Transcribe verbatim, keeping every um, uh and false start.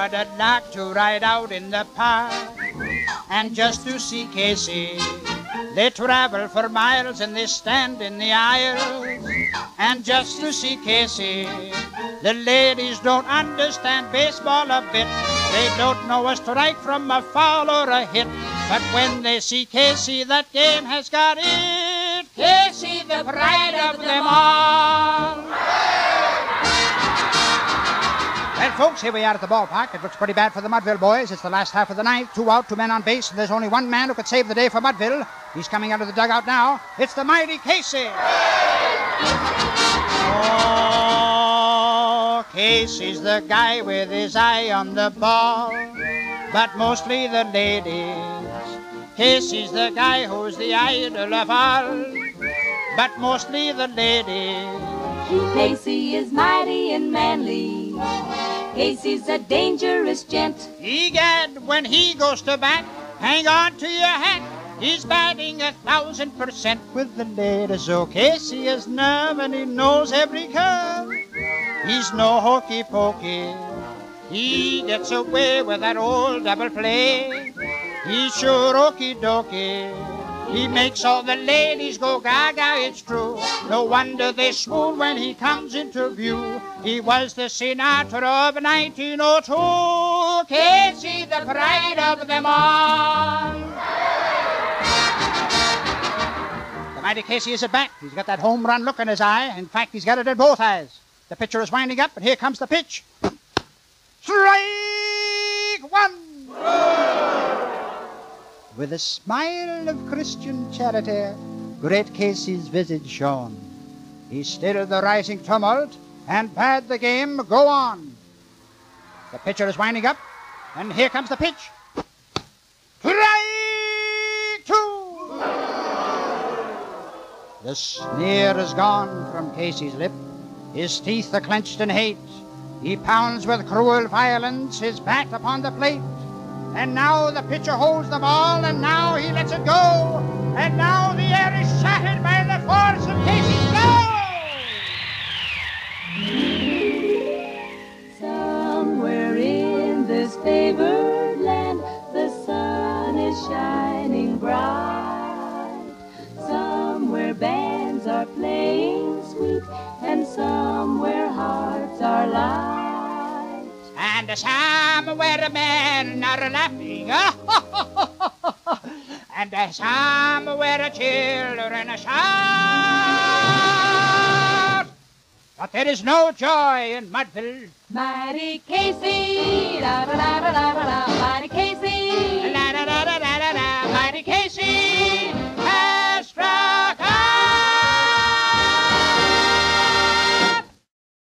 would have liked to ride out in the park and just to see Casey. They travel for miles and they stand in the aisles and just to see Casey. The ladies don't understand baseball a bit. They don't know a strike from a foul or a hit. But when they see Casey, that game has got it. Casey, the pride of them all. Well, folks, here we are at the ballpark. It looks pretty bad for the Mudville boys. It's the last half of the ninth. Two out, two men on base, and there's only one man who could save the day for Mudville. He's coming out of the dugout now. It's the mighty Casey. Oh, Casey's the guy with his eye on the ball, but mostly the ladies. Casey's the guy who's the idol of all, but mostly the ladies. Casey is mighty and manly. Casey's a dangerous gent. Egad, when he goes to bat, hang on to your hat. He's batting a thousand percent with the ladies. Oh, Casey has nerve and he knows every curve. He's no hokey pokey. He gets away with that old double play. He's sure okie dokie. He makes all the ladies go gaga, it's true. No wonder they swoon when he comes into view. He was the Sinatra of nineteen oh two. Casey, the pride of them all. The mighty Casey is at bat. He's got that home run look in his eye. In fact, he's got it in both eyes. The pitcher is winding up, and here comes the pitch. Strike one! With a smile of Christian charity, great Casey's visage shone. He stilled the rising tumult and bade the game go on. The pitcher is winding up, and here comes the pitch. Strike two! The sneer is gone from Casey's lip. His teeth are clenched in hate. He pounds with cruel violence his bat upon the plate. And now the pitcher holds the ball, and now he lets it go. And now the air is shattered by the force of Casey's blow. Somewhere in this favored land, the sun is shining bright. Somewhere bands are playing sweet, and somewhere hearts are light. And somewhere men are laughing, and somewhere children shout. But there is no joy in Mudville. Mighty Casey, da da da da da da, mighty Casey.